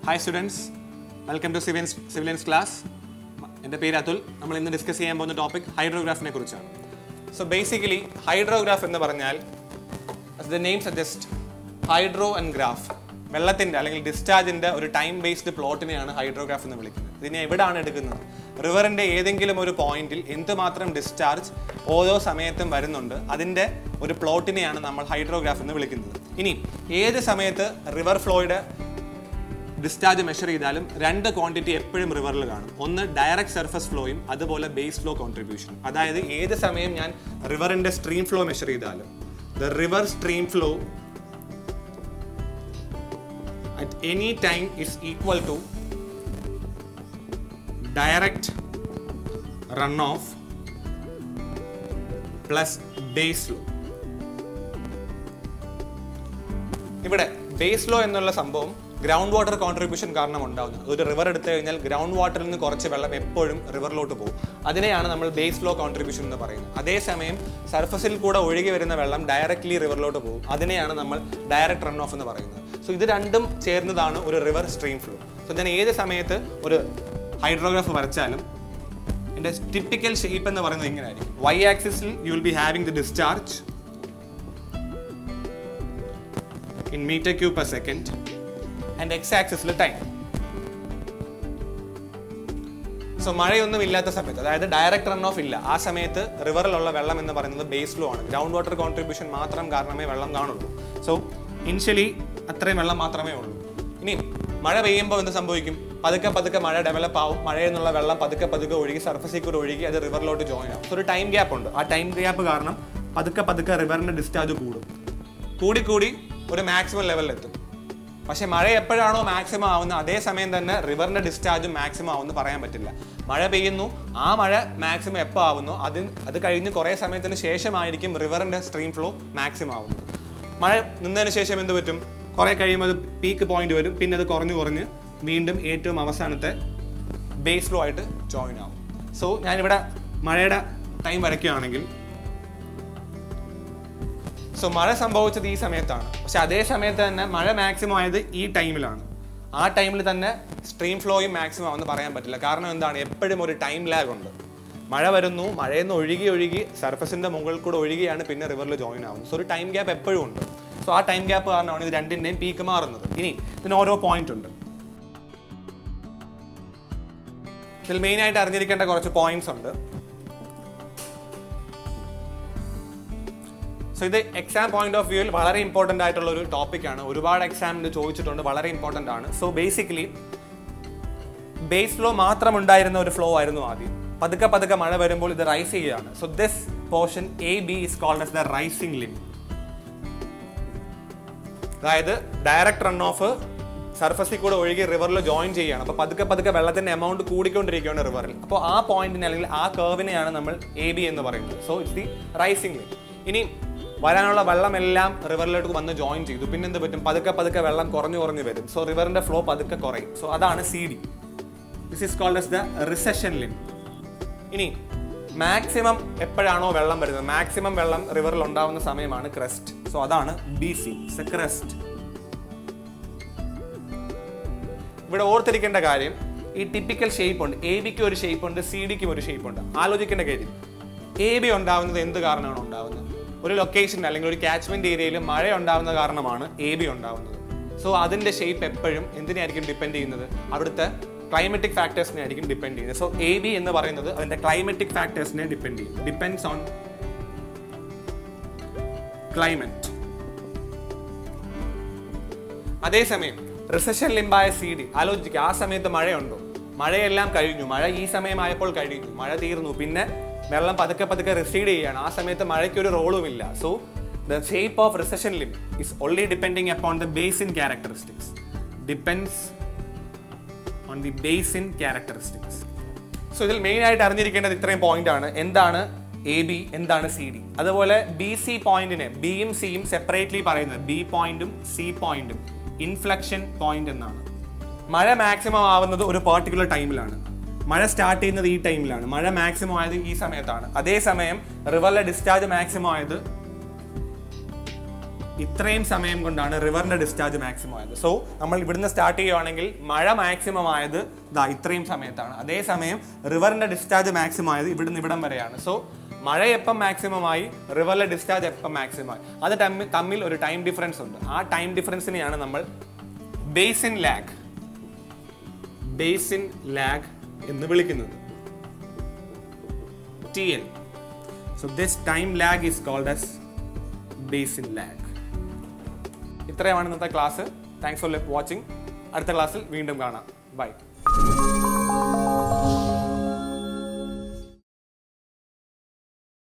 Hi students, welcome to Civilians class. My name is Atul. We will discuss the topic Hydrograph. So basically, Hydrograph as the name suggests, hydro and graph. Discharge in a time-based plot in hydrograph. This is river in a point in discharge ഓരോ സമയത്തും വരുന്നുണ്ട് അതിന്റെ ഒരു പ്ലോട്ടിനെയാണ് നമ്മൾ hydrograph എന്ന് വിളിക്കുന്നത്. ഇനി ഏത് സമയത്ത് റിവർ ഫ്ലോയുടെ ഡിസ്ചാർജ് മെഷർ ചെയ്താലും രണ്ട് ക്വാണ്ടിറ്റി എപ്പോഴും റിവറിൽ കാണും. ഒന്ന് ഡയറക്റ്റ് സർഫസ് ഫ്ലോയും അതുപോലെ ബേസ് ഫ്ലോ കോൺട്രിബ്യൂഷൻ. അതായത് ഏത് സമയം ഞാൻ റിവറിന്റെ സ്ട്രീം ഫ്ലോ മെഷർ ചെയ്താലും the river stream flow at any time is equal to direct runoff plus base flow. ഇവിടെ ബേസ് ഫ്ലോ എന്നുള്ള സംഭവം ഗ്രൗണ്ട് വാട്ടർ കോൺട്രിബ്യൂഷൻ കാരണം ഉണ്ടാകുന്നത്. ഒരു റിവർ എടുത്തു കഴിഞ്ഞാൽ ഗ്രൗണ്ട് വാട്ടറിൽ നിന്ന് കുറച്ച് വെള്ളം എപ്പോഴും റിവറിലോട്ട് പോകും. അതിനെയാണ് നമ്മൾ ബേസ് ഫ്ലോ കോൺട്രിബ്യൂഷൻ എന്ന് പറയുന്നത്. അതേസമയം സർഫസിൽ കൂടെ ഒഴുകി വരുന്ന വെള്ളം ഡയറക്റ്റ്ലി റിവറിലോട്ട് പോകും. അതിനെയാണ് നമ്മൾ ഡയറക്റ്റ് റൺ ഓഫ് എന്ന് പറയുന്നത്. സോ ഇത് രണ്ടും ചേർന്നതാണ് ഒരു റിവർ സ്ട്രീം ഫ്ലോ. സോ ഞാൻ ഏത് സമയത്ത് ഒരു ഹൈഡ്രോഗ്രാഫ് വരച്ചാലും the typical shape എന്ന് പറയുന്നത് ഇങ്ങനെയായിരിക്കും. Y axis you will be having the discharge in meter cube per second and x axis time. So മഴയൊന്നും ഇല്ലാത്ത സമയത്ത് അതായത് ഡയറക്റ്റ് റൺ ഓഫ് ഇല്ല ആ സമയത്ത് റിവറിലുള്ള വെള്ളം എന്ന് പറയുന്നത് ബേസ് ഫ്ലോ ആണ്. ഗ്രൗണ്ട് വാട്ടർ കോൺട്രിബ്യൂഷൻ മാത്രം കാരണമേ വെള്ളം കാണുള്ളൂ. സോ ഇനിഷ്യലി അത്രയും വെള്ളം മാത്രമേ ഉള്ളൂ. ഇനി മഴ പെയ്യുമ്പോൾ എന്ത് സംഭവിക്കും? പതുക്കെ മഴ ഡെവലപ്പ് ആവും. മഴയിൽ നിന്നുള്ള വെള്ളം പതുക്കെ ഒഴുകി സർഫസിൽ കൂടെ ഒഴുകി അത് റിവറിലോട്ട് ജോയിൻ ആവും. സോ ഒരു ടൈം ഗ്യാപ്പ് ഉണ്ട്. ആ ടൈം ഗ്യാപ്പ് കാരണം പതുക്കെ റിവറിന്റെ ഡിസ്ചാർജ് കൂടി ഒരു മാക്സിമം ലെവലിലെത്തും. പക്ഷെ മഴ എപ്പോഴാണോ മാക്സിമം ആവുന്നത് അതേ സമയം തന്നെ റിവറിന്റെ ഡിസ്ചാർജും മാക്സിമം ആവുമെന്ന് പറയാൻ പറ്റില്ല. മഴ പെയ്യുന്നു, ആ മഴ മാക്സിമം എപ്പോൾ ആവുന്നു അത് കഴിഞ്ഞ് കുറേ സമയത്തിന് ശേഷമായിരിക്കും റിവറിന്റെ സ്ട്രീം ഫ്ലോ മാക്സിമം ആവുന്നത്. മഴ നിന്നതിന് ശേഷം എന്ത് പറ്റും? കുറേ കഴിയുമ്പോൾ അത് പീക്ക് പോയിന്റ് വരും. പിന്നെ അത് കുറഞ്ഞ് വീണ്ടും ഏറ്റവും അവസാനത്തെ ബേസ് ഫ്ലോ ആയിട്ട് ജോയിൻ ആവും. സോ ഞാനിവിടെ മഴയുടെ ടൈം വരയ്ക്കുകയാണെങ്കിൽ സോ മഴ സംഭവിച്ചത് ഈ സമയത്താണ്. പക്ഷെ അതേ സമയത്ത് തന്നെ മഴ മാക്സിമം ആയത് ഈ ടൈമിലാണ്. ആ ടൈമിൽ തന്നെ സ്ട്രീം ഫ്ലോയും മാക്സിമം ആവുമെന്ന് പറയാൻ പറ്റില്ല. കാരണം എന്താണ്? എപ്പോഴും ഒരു ടൈം ലാഗ് ഉണ്ട്. മഴ വരുന്നു, മഴയിൽ നിന്ന് ഒഴുകി സർഫസിന്റെ മുകളിൽ കൂടെ ഒഴുകിയാണ് പിന്നെ റിവറിൽ ജോയിൻ ആവുന്നത്. സോ ഒരു ടൈം ഗ്യാപ്പ് എപ്പോഴും ഉണ്ട്. സോ ആ ടൈം ഗ്യാപ്പ് കാരണമാണ് ഇത് രണ്ടിൻ്റെയും പീക്ക് മാറുന്നത്. ഇനി ഇതിന് ഓരോ പോയിന്റ് ഉണ്ട്. ഇതിൽ മെയിനായിട്ട് അറിഞ്ഞിരിക്കേണ്ട കുറച്ച് പോയിന്റ്സ് ഉണ്ട്. സോ ഇത് എക്സാം പോയിന്റ് ഓഫ് വ്യൂവിൽ വളരെ ഇമ്പോർട്ടൻ്റ് ആയിട്ടുള്ള ഒരു ടോപ്പിക്കാണ്. ഒരുപാട് എക്സാമിന് ചോദിച്ചിട്ടുണ്ട്, വളരെ ഇമ്പോർട്ടൻ്റ് ആണ്. സോ ബേസിക്കലി ബേസ് ഫ്ലോ മാത്രം ഉണ്ടായിരുന്ന ഒരു ഫ്ലോ ആയിരുന്നു ആദ്യം. പതുക്കെ മഴ വരുമ്പോൾ ഇത് റൈസ് ചെയ്യുകയാണ്. So this portion AB is called as the rising limb. അതായത് ഡയറക്റ്റ് റൺ ഓഫ് സർഫസിൽ കൂടെ ഒഴുകി റിവറിൽ ജോയിൻ ചെയ്യുകയാണ്. അപ്പോൾ പതുക്കെ വെള്ളത്തിന്റെ എമൗണ്ട് കൂടിക്കൊണ്ടിരിക്കുകയാണ് റിവറിൽ. അപ്പോൾ ആ പോയിന്റിനെ അല്ലെങ്കിൽ ആ കർവിനെയാണ് നമ്മൾ AB എന്ന് പറയുന്നത്. So it's the rising limb. ഇനി വരാനുള്ള വെള്ളമെല്ലാം റിവറിലോട്ട് വന്ന് ജോയിൻ ചെയ്തു. പിന്നെ എന്ത് പറ്റും? പതുക്കെ വെള്ളം കുറഞ്ഞു വരും. സോ റിവറിന്റെ ഫ്ലോ പതുക്കെ കുറയും. സോ അതാണ് CD. This is called as the recession limb. ഇനി മാക്സിമം എപ്പോഴാണോ വെള്ളം വരുന്നത്, മാക്സിമം വെള്ളം റിവറിൽ ഉണ്ടാവുന്ന സമയമാണ് ക്രസ്റ്റ്. സോ അതാണ് BC, ക്രസ്റ്റ്. ഇവിടെ ഓർത്തിരിക്കേണ്ട കാര്യം, ഈ ടിപ്പിക്കൽ ഷേപ്പ് ഉണ്ട്. ABക്ക് ഒരു ഷേപ്പ് ഉണ്ട്, CDക്കും ഒരു ഷേപ്പ് ഉണ്ട്. ആലോചിക്കേണ്ട കാര്യം, AB ഉണ്ടാവുന്നത് എന്ത് കാരണമാണ് ഉണ്ടാവുന്നത്? ഒരു ലൊക്കേഷൻ അല്ലെങ്കിൽ ഒരു കാച്ച്മെന്റ് ഏരിയയിൽ മഴ ഉണ്ടാവുന്ന കാരണമാണ് AB ഉണ്ടാവുന്നത്. സോ അതിന്റെ ഷേപ്പ് എപ്പോഴും എന്തിനായിരിക്കും ഡിപ്പെൻഡ് ചെയ്യുന്നത്? അവിടുത്തെ ക്ലൈമറ്റിക് ഫാക്ടേഴ്സിനെ ആയിരിക്കും ഡിപ്പെൻഡ് ചെയ്യുന്നത്. സോ AB എന്ന് പറയുന്നത് അതിന്റെ ക്ലൈമറ്റിക് ഫാക്ടേഴ്സിനെ ഡിപ്പെൻഡ് ചെയ്യും. Depends on climate. അതേസമയം റിസഷൻ ലിംബായ CD ആലോചിക്കുക, ആ സമയത്ത് മഴയുണ്ടോ? മഴയെല്ലാം കഴിഞ്ഞു. മഴ ഈ സമയമായപ്പോൾ കഴിഞ്ഞു. മഴ തീർന്നു. പിന്നെ വെള്ളം പതുക്കെ റിസീഡ് ചെയ്യുകയാണ്. ആ സമയത്ത് മഴയ്ക്ക് ഒരു റോളും ഇല്ല. So the shape of recession limb is only depending upon the basin characteristics. Depends on the basin characteristics. So ഇതിൽ മെയിൻ ആയിട്ട് അറിഞ്ഞിരിക്കേണ്ടത് ഇത്രയും പോയിന്റ് ആണ്. എന്താണ് AB, എന്താണ് CD? അതുപോലെ BC പോയിന്റിനെ Bയും Cയും സെപ്പറേറ്റ്ലി പറയുന്നത് B പോയിന്റും C പോയിന്റും ഇൻഫ്ലക്ഷൻ പോയിന്റ് എന്നാണ്. മഴ മാക്സിമം ആവുന്നത് ഒരു പെർട്ടിക്കുലർ ടൈമിലാണ്. മഴ സ്റ്റാർട്ട് ചെയ്യുന്നത് ഈ ടൈമിലാണ്. മഴ മാക്സിമം ആയത് ഈ സമയത്താണ്. അതേസമയം റിവറിലെ ഡിസ്ചാർജ് മാക്സിമം ആയത് ഇത്രയും സമയം കൊണ്ടാണ് റിവറിന്റെ ഡിസ്ചാർജ് മാക്സിമം ആയത്. സോ നമ്മൾ ഇവിടുന്ന് സ്റ്റാർട്ട് ചെയ്യുവാണെങ്കിൽ മഴ മാക്സിമം ആയത് ഇത്രയും സമയത്താണ്. അതേസമയം റിവറിന്റെ ഡിസ്ചാർജ് മാക്സിമം ആയത് ഇവിടുന്ന് ഇവിടം വരെയാണ്. സോ മഴ എപ്പം മാക്സിമം ആയി, റിവറിലെ ഡിസ്ചാർജ് എപ്പം മാക്സിമം ആയി, അത് തമ്മിൽ ഒരു ടൈം ഡിഫറൻസ് ഉണ്ട്. ആ ടൈം ഡിഫറൻസിനെയാണ് നമ്മൾ ബേസിൻ ലാഗ് എന്ന് വിളിക്കുന്നത്. TL. So this time lag is called as basin lag. ഇത്രയാണ് ഇന്നത്തെ ക്ലാസ്. Thanks for watching. അടുത്ത ക്ലാസ്സിൽ വീണ്ടും കാണാം. ബൈ.